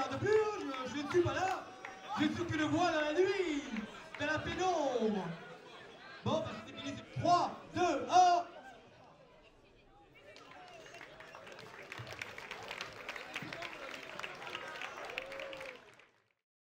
regarde plus, hein, je ne suis pas là. Je ne suis qu'une voix dans la nuit, dans la pénombre. Bon, bah c'est fini, c'est 3, 2, 1.